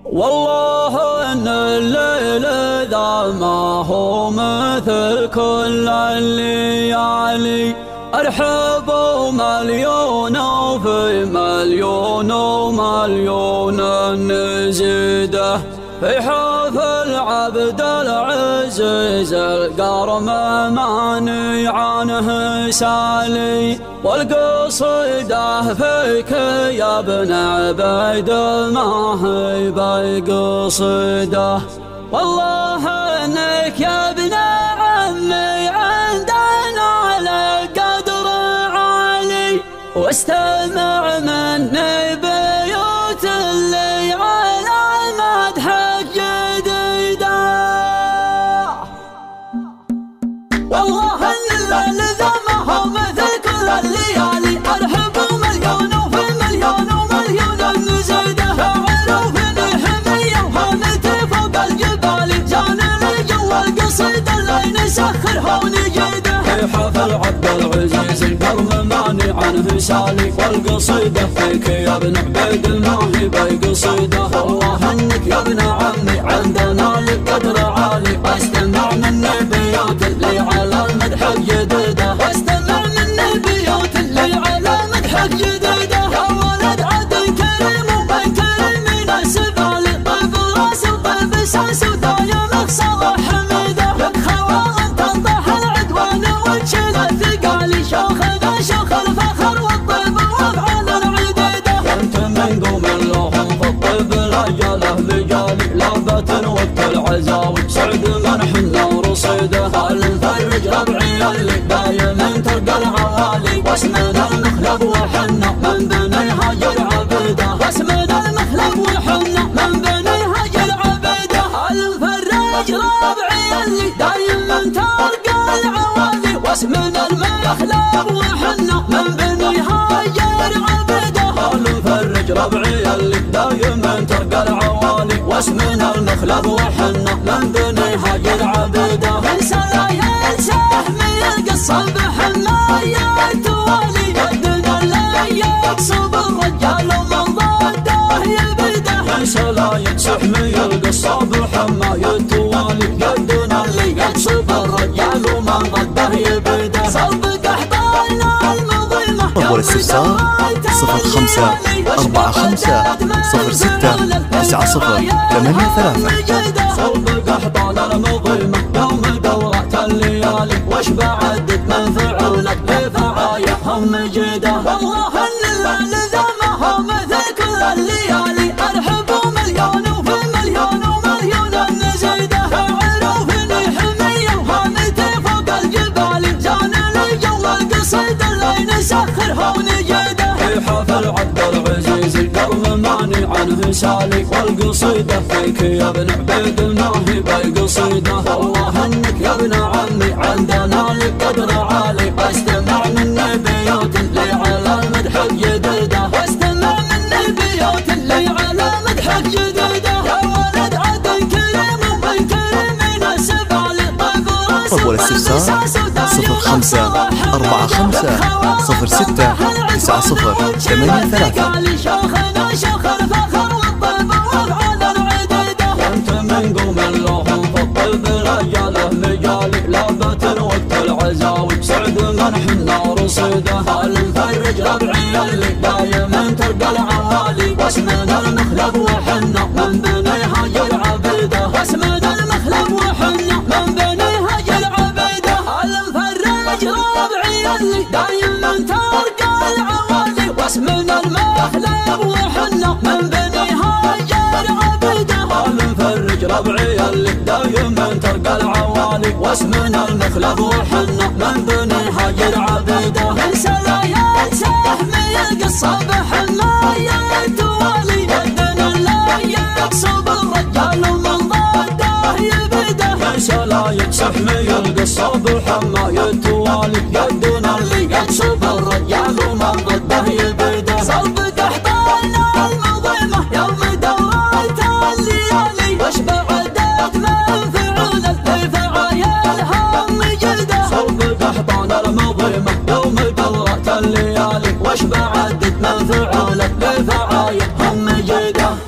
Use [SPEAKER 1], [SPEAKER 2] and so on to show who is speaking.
[SPEAKER 1] والله ان الليل ذا ما هو مثل كل الليالي، ارحب ومليون وفي مليون ومليون نزيده، في حوف العبد العزيز القرم ماني عنه سالي، والقصيدة فيك يا ابن عبيد ما هي بقصيدة. والله انك يا ابن عمي عندنا لقدر عالي، واستمع مني بيوت اللي على مدحك جديدة. والله الليل ذا ما هو مثل كل الليالي، ارحب ومليون وفي مليون ومليون نزيده، عروف حمية وهامتي فوق الجبال، جان لي جوا القصيدة اللي نسخرها ونجيده، في حفل عبد العزيز القرم ماني عنه سالي، والقصيدة فيك يا ابن عبيد ما هي بقصيدة. والله انك يا ابن عمي عندنا لقدر عالي، واستمع مني بيوت اللي على مدحك جديدة، واستمع مني بيوت اللي على مدحك جديدة. يا ولد عدن كريم وبن كريم يناسب علي، طيب راس وطيب ساس ودايم صلاح حميدة، لك خوان تنطح العدوان وتشيل الثقالي، شوخنا شوخ الفخر والطيب وافعال العديدة. انت من قوم لهم في الطيب رجاله رجالي، لابة وقت العزاوي سعد من حنا ورصيده، الفرج ربعي اللي دايم تلقى العوالي، واسمنا المخلب وحنا من بني هاجر عبيده، واسمنا المخلب وحنا من بني هاجر عبيده، الفرج ربعي اللي دايم تلقى العوالي، واسمنا المخلب وحنا من بني هاجر عبيده، الفرج ربعي اللي دايم تلقى العوالي، واسمنا المخلب وحنا من بني هاجر عبيده. انسى لا ينسى احمي القصه بحمايه التوالي، قدنا لا يقصب الرجال ومن ضده يبيده، انسى لا ينسى احمي القصه بحمايه التوالي، قدنا اللي يقصب الرجال ومن ضده يبيده. صلب قحطان المظلمه
[SPEAKER 2] طول السفسار 05 45 06 90 83.
[SPEAKER 1] صلب قحطان المظلمه يوم دورة الليالي، وش بعدت من فعولك لفعاياهم مجيده. والله الليل ذا ما هو مثل كل الليالي، ارحب ومليون وفي مليون ومليون نزيده، عروف حمية وهامتي فوق الجبال، جان لي جوا القصيدة اللي نسخرها ونجيده، في حفل عبد العزيز القرم ماني عنه سالي، والقصيدة فيك يا ابن عبيد ما هي بقصيدة. والله انك يا ابن عمي عندنا لقدر عالي، واستمع مني بيوت اللي على مدحك جديدة، واستمع مني بيوت اللي على مدحك جديدة. يا ولد عدن كريم وبن كريم يناسب علي، طيب راس
[SPEAKER 2] طول السفسار 05 45 06 90 83.
[SPEAKER 1] شوخنا شوخ الفخر والطيب وافعال العديدة، وانت من قوم لهم في الطيب رجاله رجالي، لابة وقت العزاوي سعد من حنا ورصيده، الفرج ربعي اللي دايم تلقى العوالي، واسمنا المخلب وحنا من بني هاجر عبيده، واسمنا المخلب وحنا من بني هاجر عبيده، الفرج ربعي اللي دايم تلقى العوالي، واسمنا المخلب وحنا من بني هاجر عبيده، الفرج ربعي اللي دايم تلقى العوالي، واسمنا المخلب وحنا من بني هاجر عبيده. انسى لا ينسى احمي القصه بحمايه التوالي، قدنا لا يقصب الرجال ومن ضده يبيده، انسى لا ينسى احمي القصه بحمايه التوالي، قدنا اللي يقصب الرجال ومن ضده يبيده. صلب قحطان المظلمه يوم دورة الليالي، وش بعدت من فعولك لفعاياها مجيده، صلب قحطان المظلمه يوم دورة الليالي، وش بعدت من فعولك لفعاياهم مجيده.